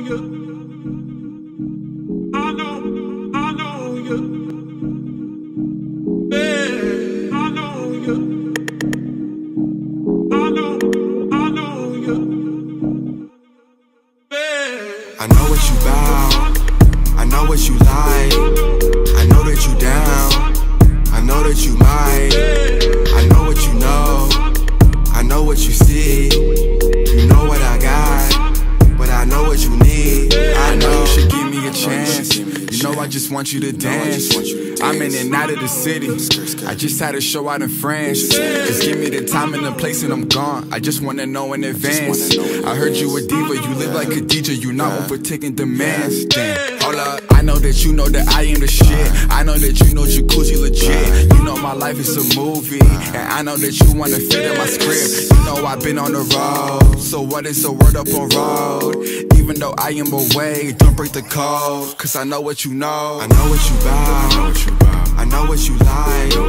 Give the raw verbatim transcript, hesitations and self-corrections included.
I know, I know you. Yeah, I know you. I know, I know you. Yeah. I know what you bout, I know what you like, I know that you down, I know that you might, I know what you know, I know what you see, you know what I got, but I know what you need. I know you should give me a chance, you know I just want you to dance. I'm in and out of the city, I just had a show out in France. Just give me the time and the place and I'm gone, I just wanna know in advance. I heard you a diva, you live like a D J, you not overtaking demands. Damn, hold up, I know that you know that I am the shit, I know that you know Jacuzzi legit. You know my life is a movie, and I know that you wanna fit in my script. You know I've been on the road, so what is the word up on road? Even though I am away, don't break the code, cause I know what you know. I know what you bout, I know what you like,